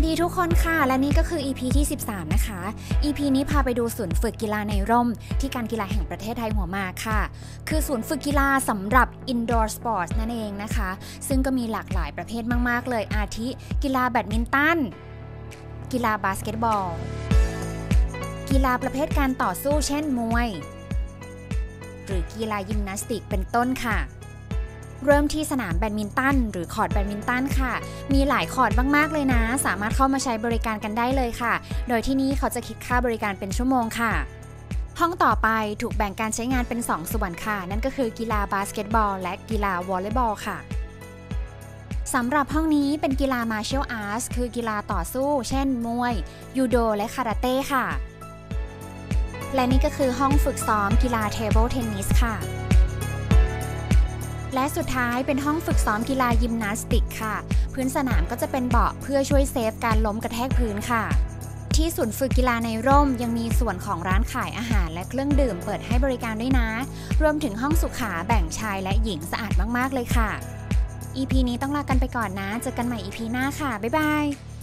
ดีทุกคนค่ะและนี่ก็คือ EP ที่13นะคะ EP นี้พาไปดูศูนย์ฝึกกีฬาในร่มที่การกีฬาแห่งประเทศไทยหัวหมากค่ะคือศูนย์ฝึกกีฬาสำหรับ Indoor Sports นั่นเองนะคะซึ่งก็มีหลากหลายประเภทมากๆเลยอาทิกีฬาแบดมินตันกีฬาบาสเกตบอลกีฬาประเภทการต่อสู้เช่นมวยหรือกีฬายิมนาสติกเป็นต้นค่ะเริ่มที่สนามแบดมินตันหรือคอร์ตแบดมินตันค่ะมีหลายคอร์ตมากๆเลยนะสามารถเข้ามาใช้บริการกันได้เลยค่ะโดยที่นี่เขาจะคิดค่าบริการเป็นชั่วโมงค่ะห้องต่อไปถูกแบ่งการใช้งานเป็น2ส่วนค่ะนั่นก็คือกีฬาบาสเกตบอลและกีฬาวอลเลย์บอลค่ะสำหรับห้องนี้เป็นกีฬา Martial Arts คือกีฬาต่อสู้เช่นมวยยูโดและคาราเต้ค่ะและนี่ก็คือห้องฝึกซ้อมกีฬาเทเบิลเทนนิสค่ะและสุดท้ายเป็นห้องฝึกซ้อมกีฬายิมนาสติกค่ะพื้นสนามก็จะเป็นเบาะเพื่อช่วยเซฟการล้มกระแทกพื้นค่ะที่ศูนย์ฝึกกีฬาในร่มยังมีส่วนของร้านขายอาหารและเครื่องดื่มเปิดให้บริการด้วยนะรวมถึงห้องสุขาแบ่งชายและหญิงสะอาดมากๆเลยค่ะ EP นี้ต้องลากันไปก่อนนะเจอกันใหม่ EP หน้าค่ะบ๊ายบาย